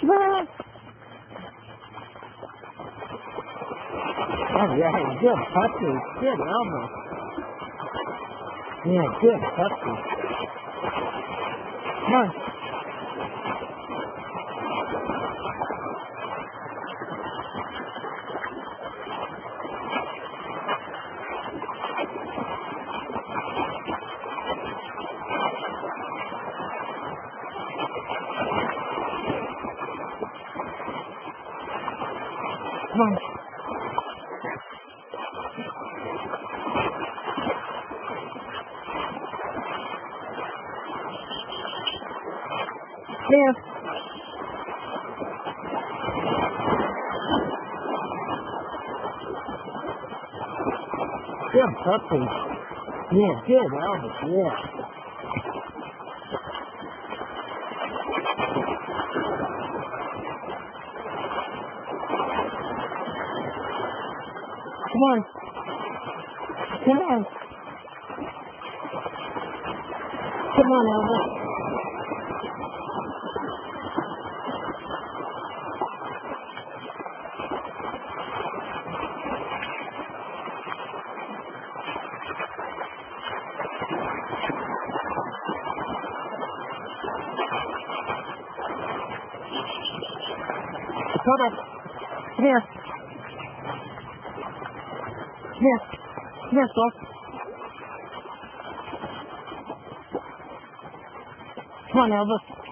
Oh, yeah, good puppy. Good Elvis. Yeah, good puppy. Come on. Come on. Yeah. Good puppy. Yeah, good Elvis, yeah. Come on. Come on. Come on, Elvis. Hold up. Come here. Come here. Come here, Phil. Come on, Elvis.